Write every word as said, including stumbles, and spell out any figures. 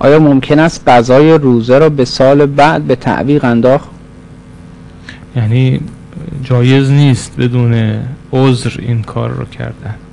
آیا ممکن است قضای روزه را به سال بعد به تعویق انداخت؟ یعنی جایز نیست بدون عذر این کار رو کردن.